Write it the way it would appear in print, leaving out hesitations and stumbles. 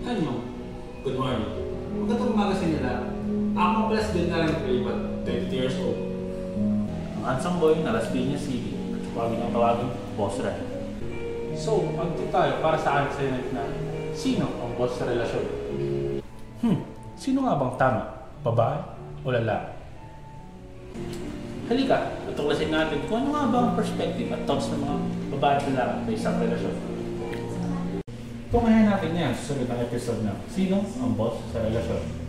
Anyo, good morning. Magandang umaga sa inyo lahat. Ako ang pala si John Alan Palipat, 22 years old. Ang handsome boy na Las Piñas City. Tawagin ang tawagin, Boss Ren. So, magtito tayo para sa assignment na sino ang boss sa relasyon? Sino nga bang tama? Babae o lalaki? Halika, tutuklasin natin kung ano nga ba ang perspective at thoughts ng mga babae at lalaki sa isang relasyon. Tungayan natin yan sa susunod ng episode na sino ang boss sa relasyon.